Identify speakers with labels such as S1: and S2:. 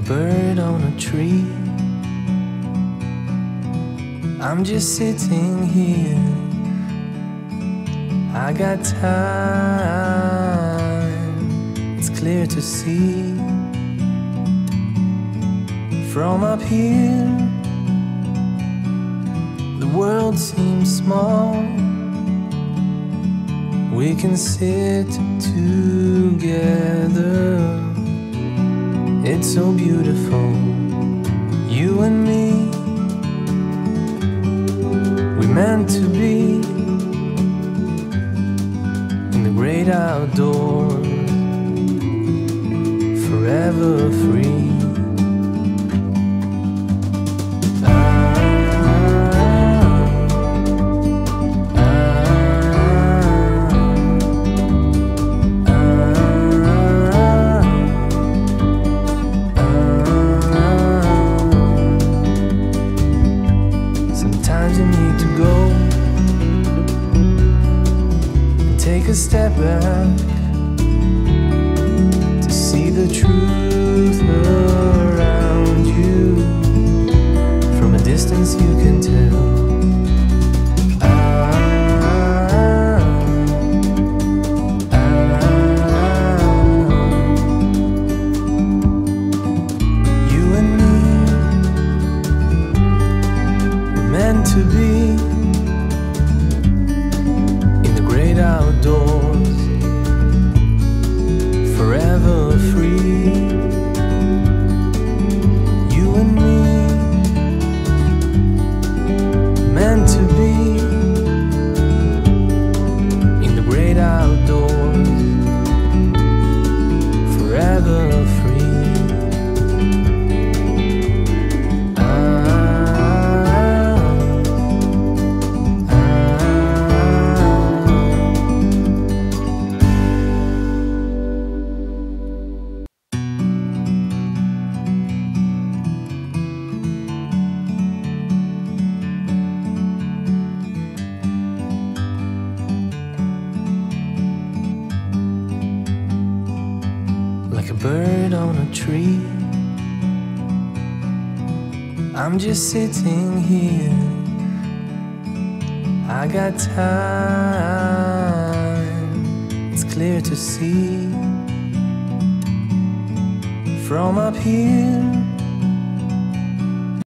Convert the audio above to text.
S1: bird on a tree. I'm just sitting here, I got time, it's clear to see. From up here, the world seems small. We can sit together, it's so beautiful, you and me. We meant to be in the great outdoors, forever free. Sometimes you need to go and take a step back to see the truth around you. From a distance you can tell. You and me were meant to be in the great outdoors, forever free. You and me, meant to be in the great outdoors, forever free. Like a bird on a tree, I'm just sitting here, I got time, it's clear to see. From up here,